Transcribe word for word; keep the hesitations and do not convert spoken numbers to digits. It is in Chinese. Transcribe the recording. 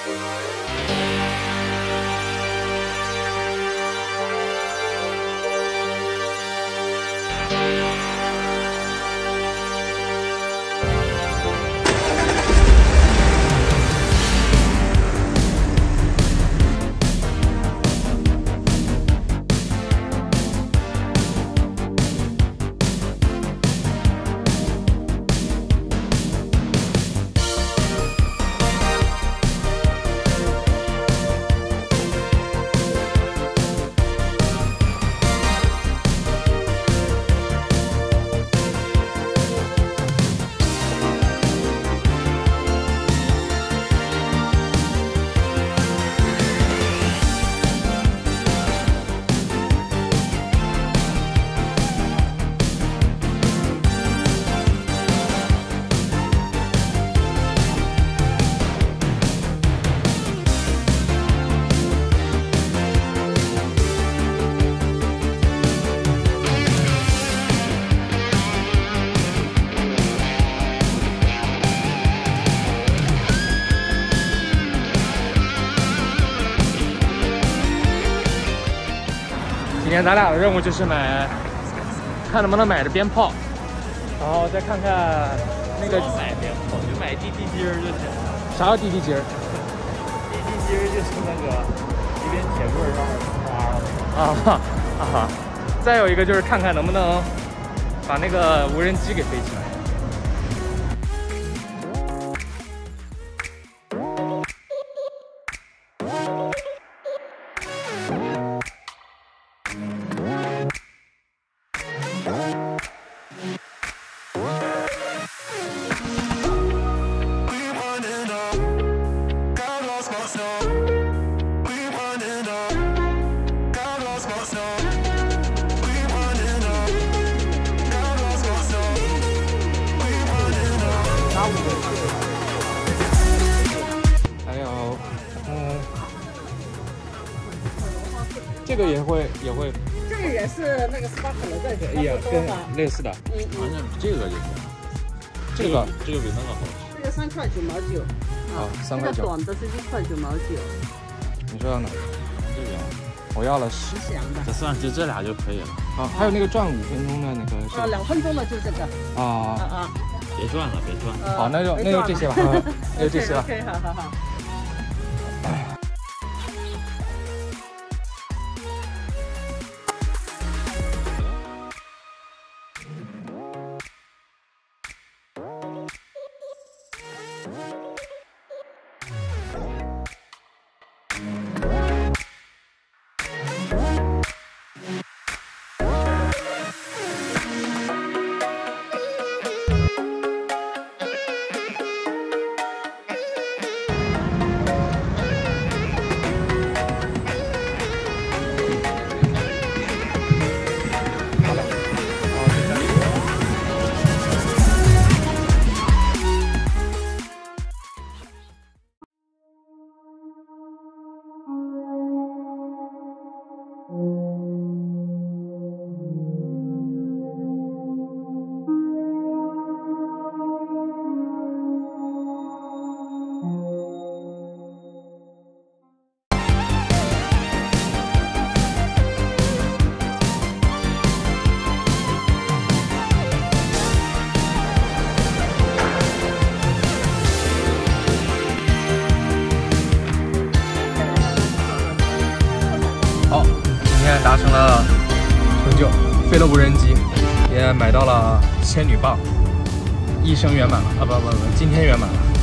今天咱俩的任务就是买，看能不能买着鞭炮，然后再看看那个买鞭炮就买滴滴机儿就行。 啥叫滴滴机儿？ 滴滴机儿就是那个一根铁棍上面刷的那个。啊啊哈！再有一个就是看看能不能把那个无人机给飞起来。 还有，嗯，这个也会也会， 这个也是那个 sparkle 的， 也跟类似的。 嗯嗯， 那这个就行。 这个这个比那个好。 这个三块九毛九。 啊，三块九。 短的是一块九毛九。 你说要哪个？ 这个。 我要了十。 吉祥的。 这算就这俩就可以了。 啊，还有那个转五分钟的那个是。 啊，两分钟的就这个。 啊啊啊。 别转了，别转了。 好，那就那就这些吧，那就这些吧。 可以，好好好。 达成了成就，飞了无人机，也买到了仙女棒，一生圆满了啊！不不不，今天圆满了。